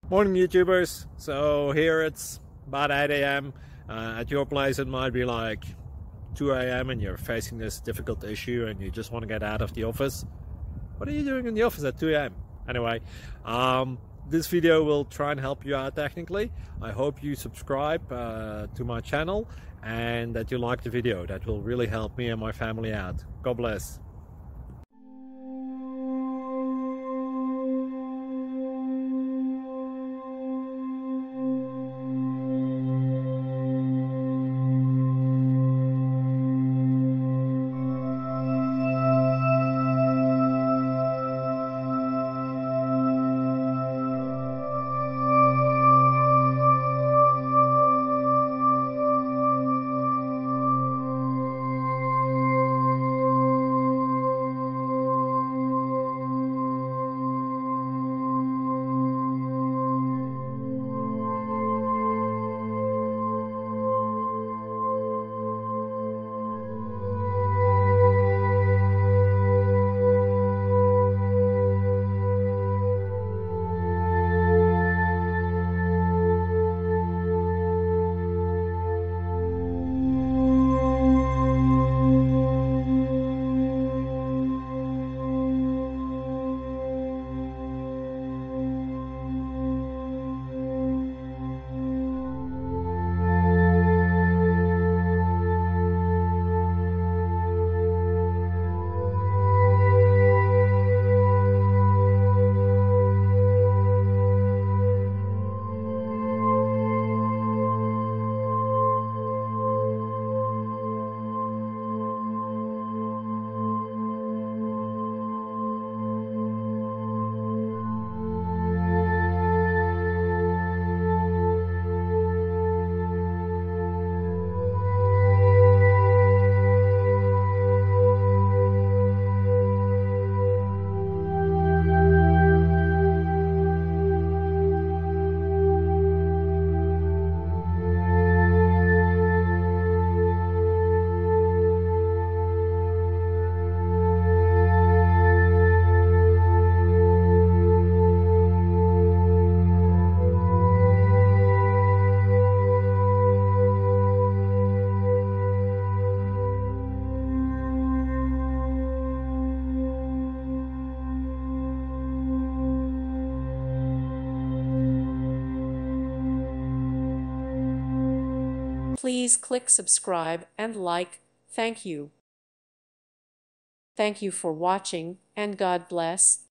Morning YouTubers. So here it's about 8 a.m. At your place it might be like 2 a.m. and you're facing this difficult issue and you just want to get out of the office. What are you doing in the office at 2 a.m.? Anyway, this video will try and help you out technically. I hope you subscribe to my channel and that you like the video. That will really help me and my family out. God bless. Please click subscribe and like. Thank you. Thank you for watching, and God bless.